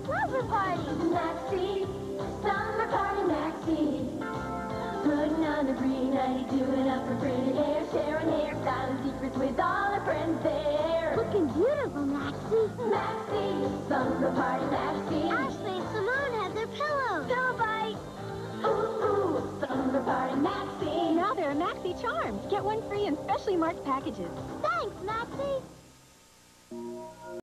slumber party. Maxi, slumber party Maxi. Putting on a pretty nightie, doing up her pretty hair, sharing hairstyles and secrets with all her friends there. Looking beautiful, Maxi. Maxi, slumber party Maxi. Ashley and Simone have their pillows. Pillow bite. Ooh, ooh, slumber party Maxi. Now there are Maxi charms. Get one free in specially marked packages. Thanks, Maxi.